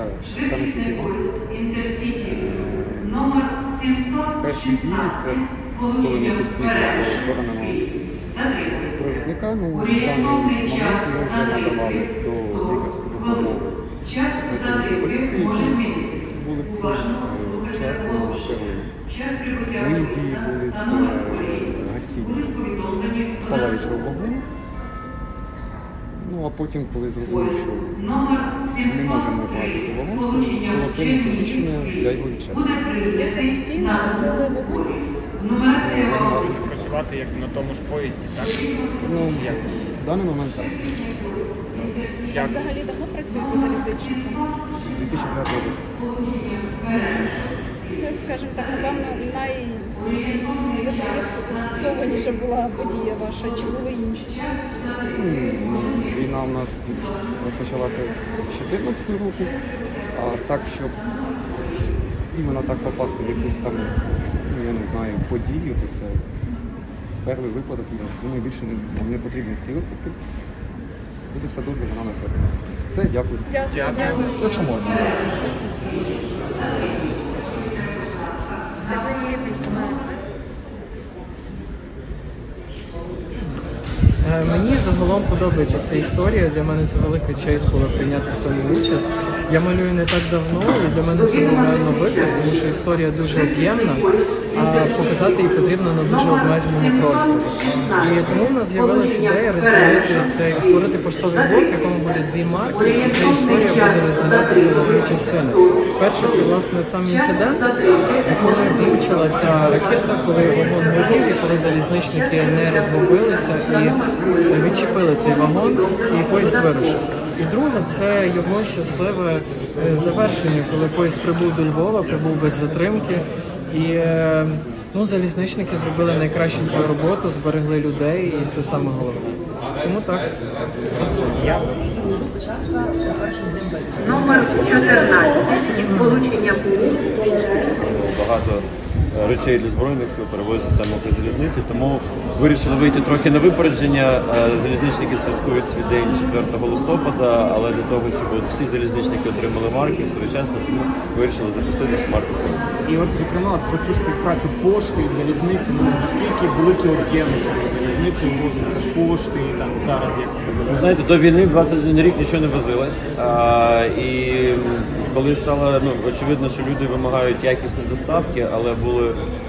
знаходиться Танасівський вагон. Перші дії це коли ми підбігли до пораненого провідника, ну, в даний момент ми вже надавали до лікарську допомогу працівників поліції, які були вчасно первинні. Мої дії були це гасіння палаючого вогню. Ну, а потім, коли зрозумів, що не можемо гасити вогонь, то було прийнято рішення для його відчинення. Ви самостійно гасили вогонь? Можете працювати як на тому ж поїзді, так? Ну, як? В даний момент так. А взагалі давно працюєте залізничником? З 2009 року. Це, скажімо так, напевно, найзапам'ятовуваніша була подія ваша, чи були інші? Війна у нас розпочалася з 2014 року, а так, щоб іменно так попасти в якусь там, ну, я не знаю, подію, то це перший випадок. Думаю, більше нам не потрібні такі випадки. Буде все добре, за нами перед. Все, дякую. Дякую. Якщо можна. Мені загалом подобається ця історія, для мене це велика честь було прийняти в цьому участь. Я малюю не так давно, і для мене це був реально виклик, тому що історія дуже об'ємна, а показати її потрібно на дуже обмеженому просторі. І тому в нас з'явилася ідея розділити цей, створити поштовий блок, в якому буде дві марки, і ця історія буде розділятися на дві частини. Перше, це власне сам інцидент, коли влучила ця ракета, коли вагон горів, і коли залізничники не розгубилися і відчепили цей вагон, і поїзд вирушив. І друге, це його щасливе завершення, коли поїзд прибув до Львова, прибув без затримки. І залізничники зробили найкращу свою роботу, зберегли людей, і це саме головне. Тому так. Номер 14 із сполучення багато речей для Збройних сил перевозяться саме Укрзалізниці, тому вирішили вийти трохи на випередження. Залізничники святкують свій день 4 листопада, але для того, щоб всі залізничники отримали марки своєчасно, тому вирішили запустити марку. І от, зокрема, про цю співпрацю пошти і залізниці, наскільки великі об'єми залізниці ввозяться пошти, і там зараз як це робити? Ви знаєте, до війни 21 рік нічого не возилось, і коли стало очевидно, що люди вимагають якісні доставки, але були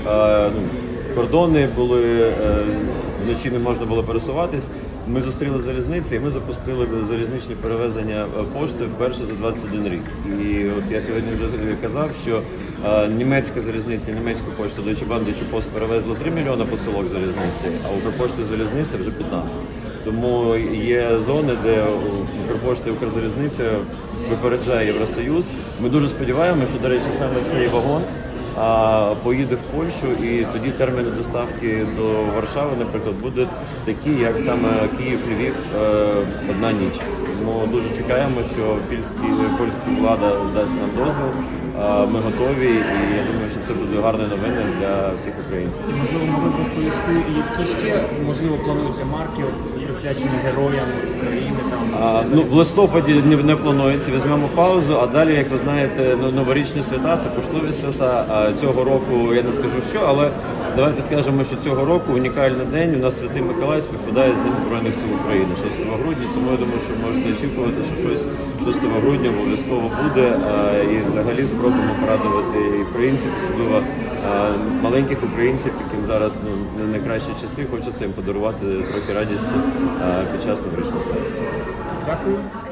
кордони, вночі не можна було пересуватись, ми зустріли залізниці і ми запустили залізничні перевезення пошти вперше за 21 рік. І от я сьогодні вже казав, що німецька залізниця, німецьку пошту Deutsche Bahn, Deutsche Post перевезли 3 мільйони посилок залізниці, а Укрпошти залізниця вже 15. Тому є зони, де Укрпошта і Укрзалізниця випереджає Євросоюз. Ми дуже сподіваємося, що, до речі, саме цей вагон поїде в Польщу, і тоді терміни доставки до Варшави, наприклад, будуть такі, як саме Київ-Львів одна ніч. Тому дуже чекаємо, що польська влада дасть нам дозвіл. Ми готові, і я думаю, що це буде гарною новиною для всіх українців. Можливо, могли б розповісти, які ще, можливо, плануються марки, присвячені героям України? В листопаді не планується, візьмемо паузу, а далі, як ви знаєте, новорічні свята, це поштові свята. Цього року я не скажу що, але давайте скажемо, що цього року унікальний день, у нас Святий Миколай співпадає з Днем Збройних сил України, 6 грудня, тому я думаю, що можете очікувати, що щось 6 грудня обов'язково буде, і взагалі спробуємо порадувати українців, особливо маленьких українців, яким зараз не найкращі часи, хочеться їм подарувати трохи радісті під час новорічного свята. Дякую.